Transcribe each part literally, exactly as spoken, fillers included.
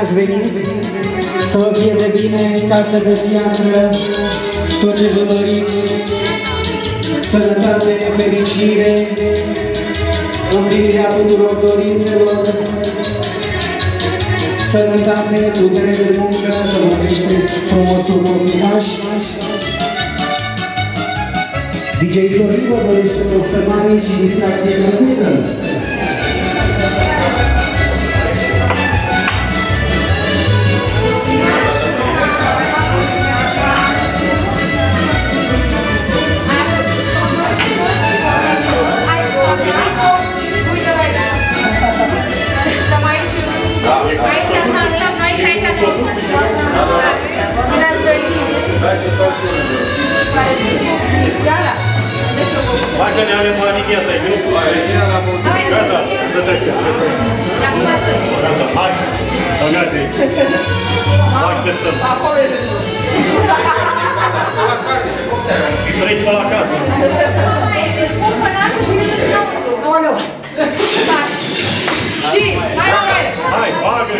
ați venit, să vă fie de bine în casă de piatră, tot ce vă doriți, sănătate, fericire, împlinirea tuturor dorințelor, sănătate, putere de muncă, să vă creșteți frumosul copilaș. D J Florin vă dorește observare și distracție gratuită. Facă-ne alemanichia asta-i, nu? Gata, să trecem. Gata, hai, băgate-i. Așteptăm. Și treci pe la casă. Și, hai, hai! Hai, bagă!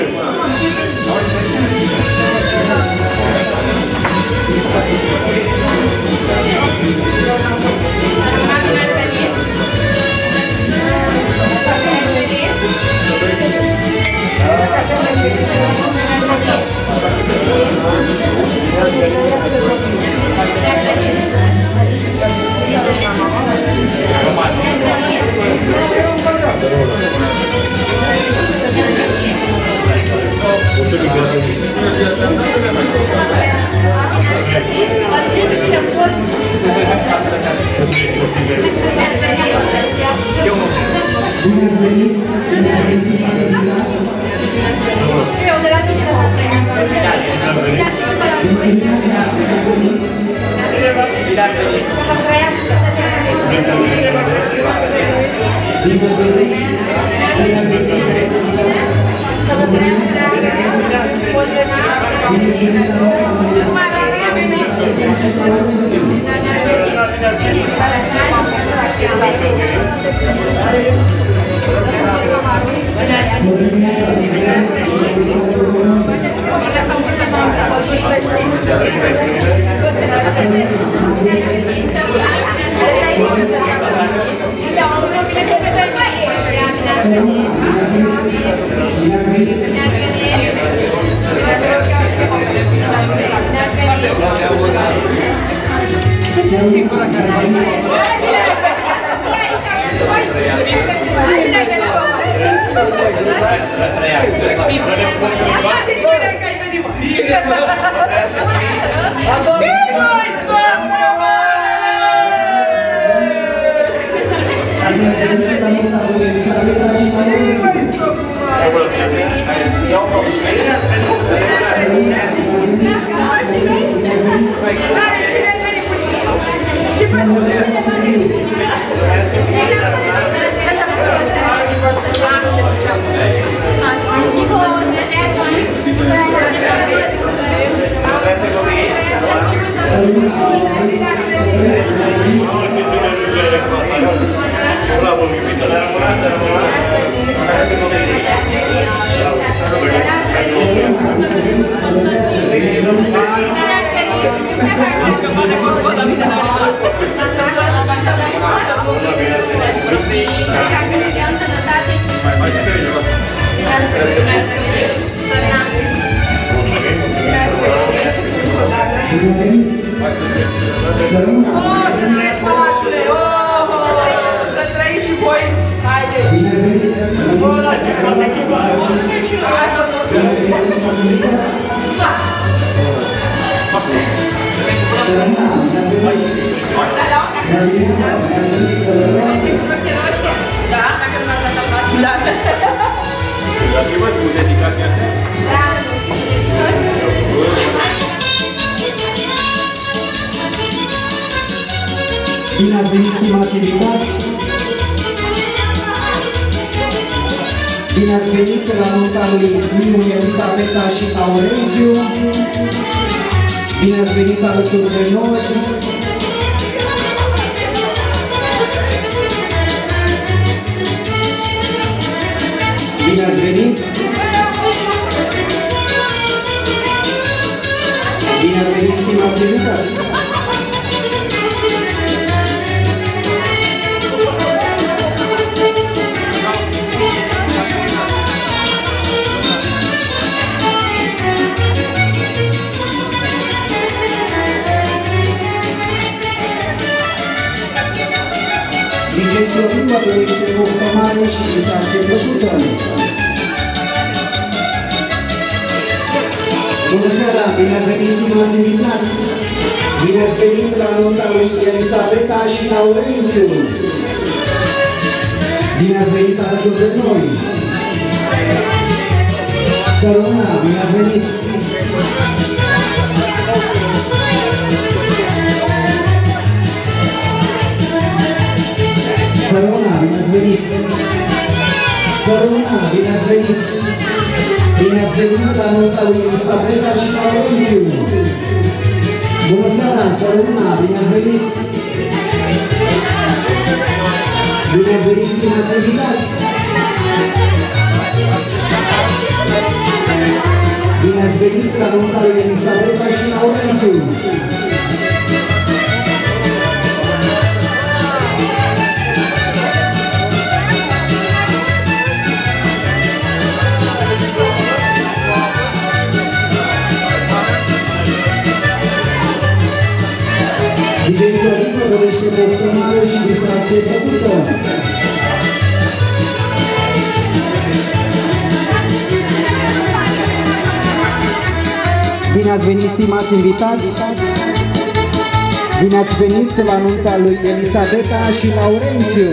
Bine ați venit, stimați invitați! Bine ați venit la nunta lui Miu, Elisabeta și Aurențiu! Bine ați venit alături de noi! Bine ați venit! bine ați venit, stimați invitați! D J Florin vă dorește poftă mare și distracție plăcută. Bună seara, bine ați venit, stimați invitați! Bine ați venit la nunta lui Elisabeta și Laurențiu! Bine ați venit alături de noi! Săruna, bine ați venit! Săruna, bine ați venit! Săruna, bine ați venit! Bine ați venit la nunta lui Elisabeta și Laurențiu! Bună seara, Săruna, bine ați venit! Bine ați venit, stimați invitați! Bine ați venit la nunta lui Elisabeta și Laurențiu! D J Florin vă dorește poftă mare și distracție plăcută. Bine ați venit, stimați invitați! Bine ați venit la nunta lui Elisabeta și Laurențiu!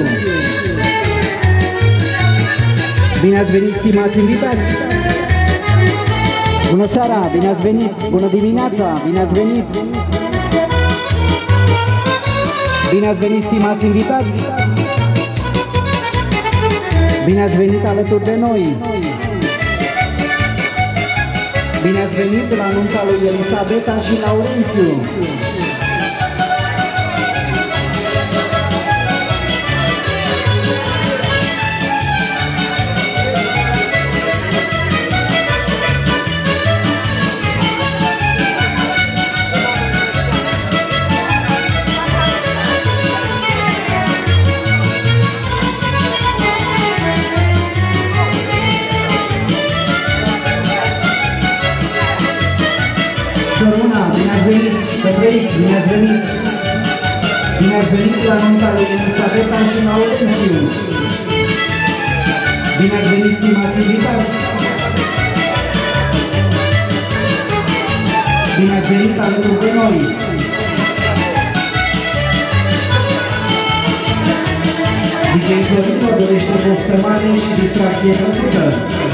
Bine ați venit, stimați invitați! Bună seara, bine ați venit! Bună dimineața, bine ați venit! Bine ați venit, stimați invitați! Bine ați venit alături de noi! Bine ați venit la nunta lui Elisabeta și Laurențiu! Săruna, bine ați venit, să trăiți, bine ați venit! Bine ați venit la nunta lui Elisabeta și Laurențiu! Bine ați venit, stimați invitați! Bine ați venit alături de noi! D J Florin vă dorește poftă mare și distracție plăcută!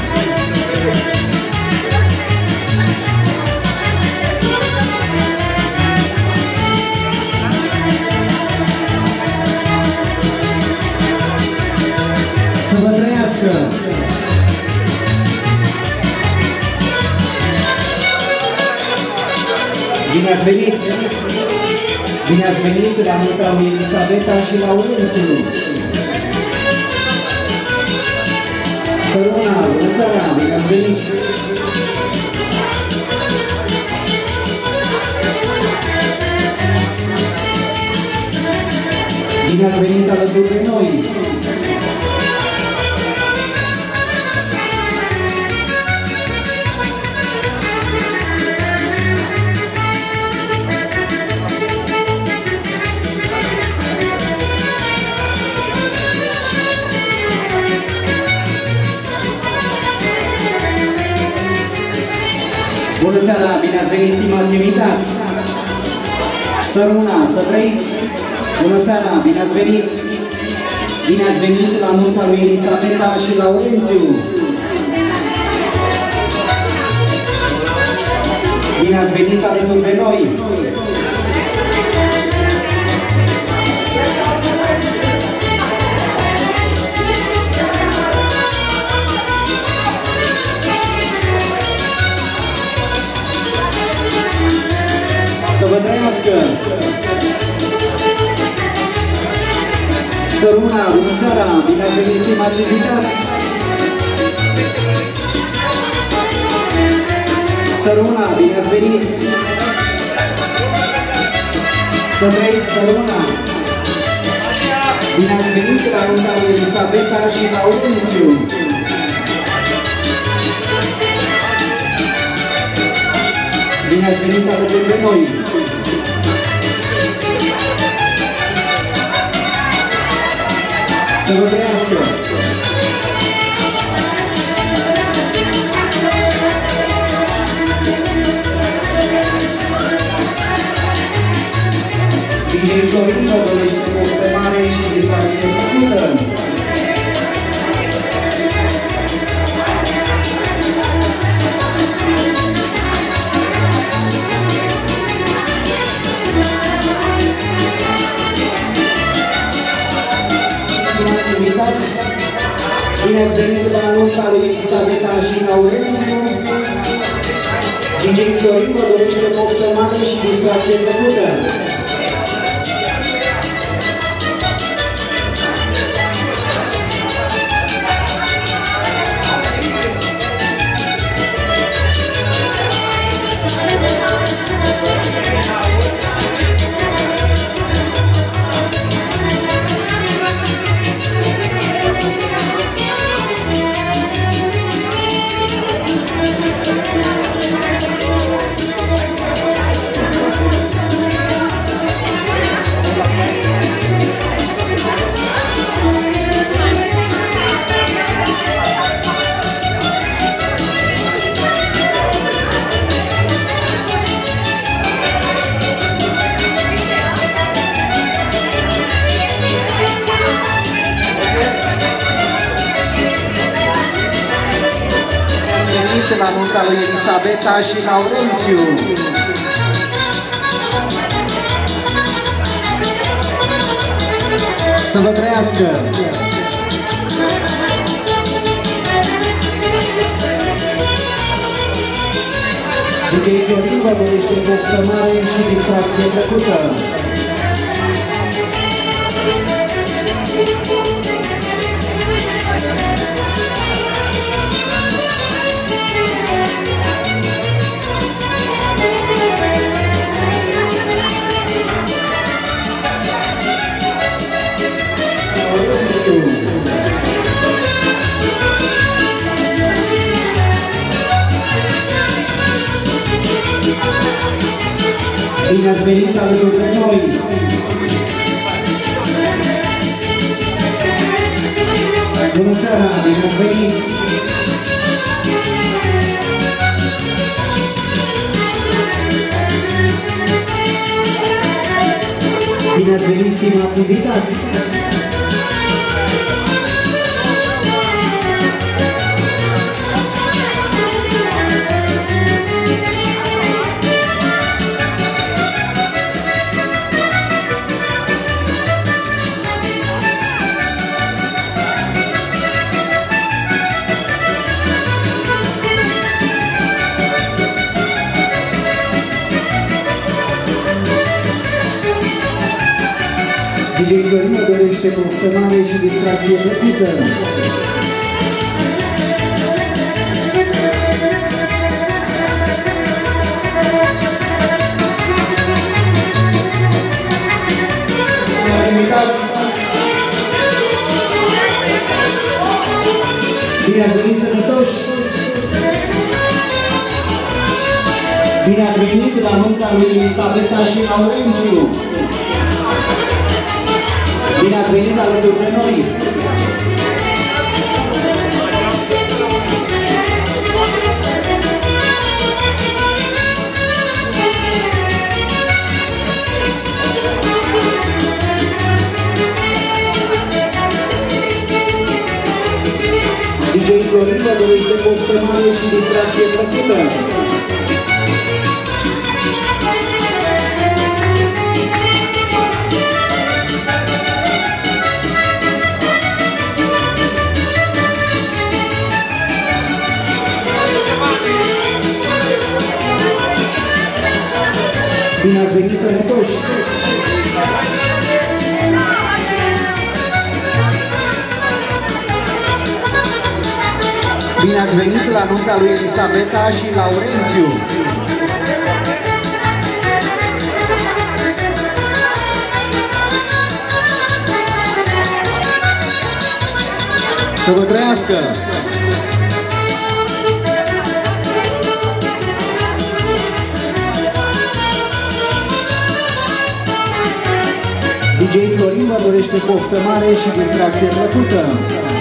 Să vă trăiască! Bine ați venit! Bine ați venit la nunta lui Elisabeta și Laurențiu! Săruna, bună seara! Bine ați venit! Bine ați venit alături de noi! Bună seara, bine ați venit, stimați invitați! Săruna, să trăiți! Bună seara, bine ați venit! Bine ați venit la nunta lui Elisabeta și Laurențiu! Bine ați venit alături de noi! Să vă trăiască! Săruna, bună seara! Bine ați venit, stimați invitați! Săruna, bine ați venit! Să trăiți, să rămână! Bine ați venit la nunta lui Elisabeta și Laurențiu! Bine ați venit alături de noi! Să vă trăiască! D J Florin vă dorește poftă mare și distracție plăcută! Bine ați venit la nunta lui Elisabeta și Laurențiu. D J Florin vă dorește poftă mare și distracție plăcută. La nunta lui Elisabeta și Laurențiu. Să vă trăiască! D J Florin vă dorește poftă mare și distracție plăcută. Bine ați venit alături de noi! Bună seara! Bine ați venit! Bine ați venit, stimați invitați! D J Florin vă dorește poftă mare și distracție plăcută. Bine ați venit sănătoși! Bine ați venit la nunta lui Elisabeta și Laurențiu! Bine ați venit alături de noi! D J Florin vă dorește poftă mare și distracție plăcută. Bine ați venit sănătoși! Bine ați venit la nunta lui Elisabeta și Laurențiu! Să vă trăiască! D J Florin vă dorește poftă mare și distracție plăcută!